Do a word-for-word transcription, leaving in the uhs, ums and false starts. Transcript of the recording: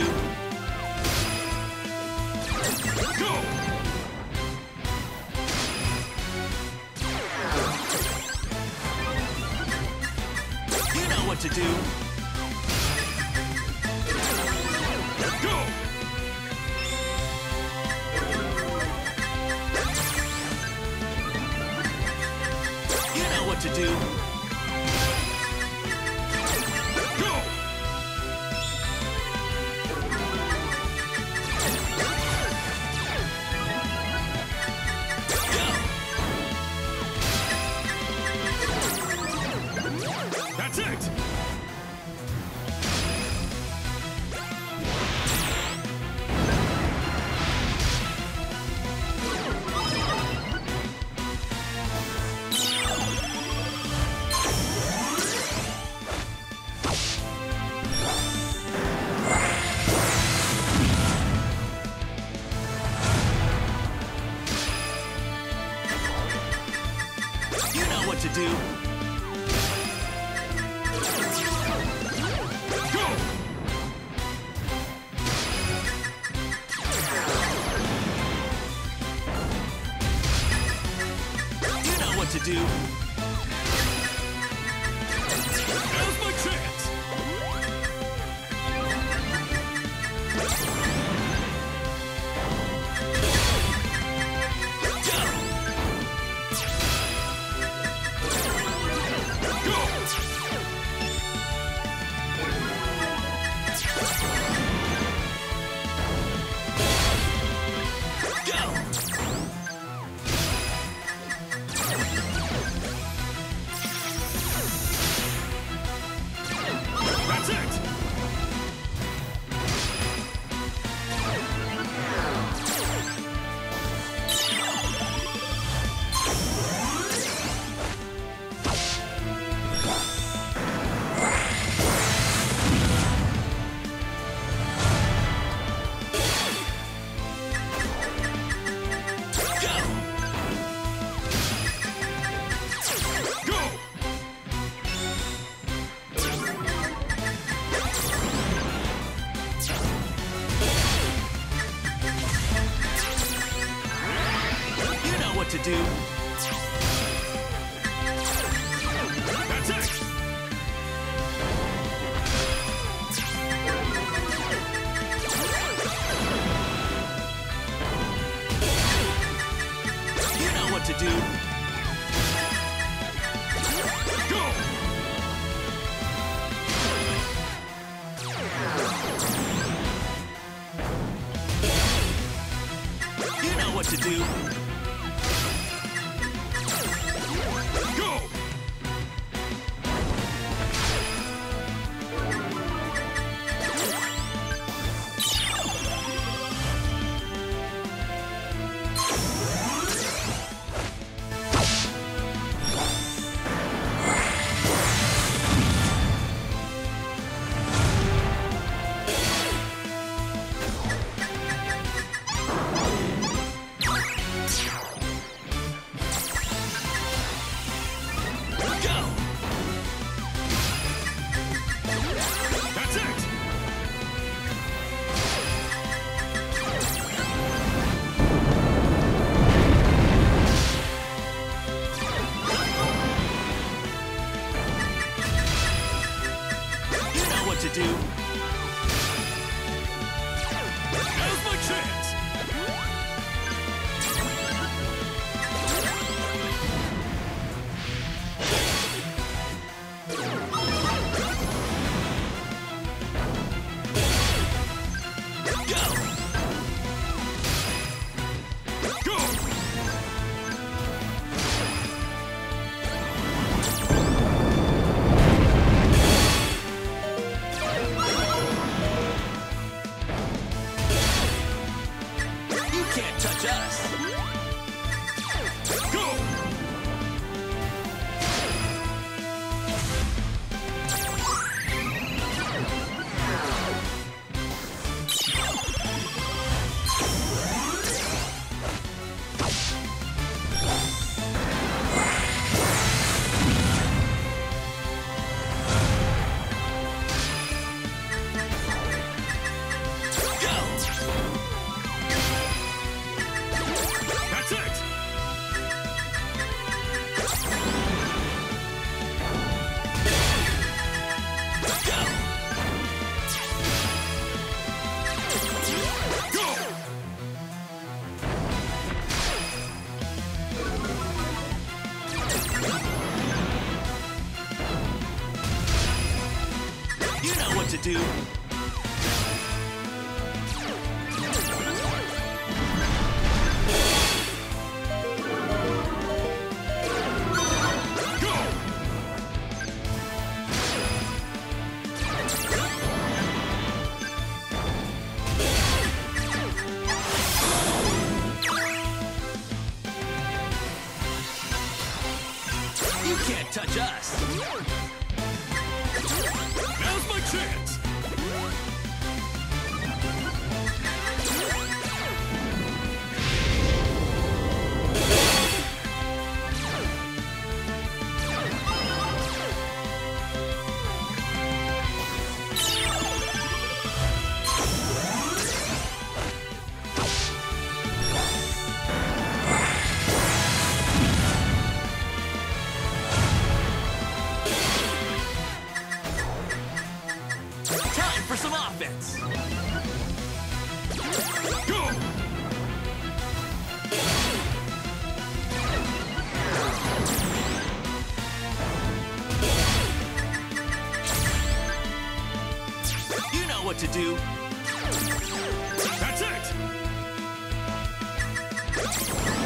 Go! You know what to do. Go! You know what to do. Go! That's it! You know what to do. Go! You know what to do. Now's my chance. Go! Go! Go! That's it! Go! Go! You know what to do. That's it! You know what to do. Go! You know what to do. Go! Go! That's it! You know what to do. Now's my chance. Go! Go! You can't touch us. Go! do. You can't touch us! Now's my chance! Time for some offense! Go! You know what to do! That's it!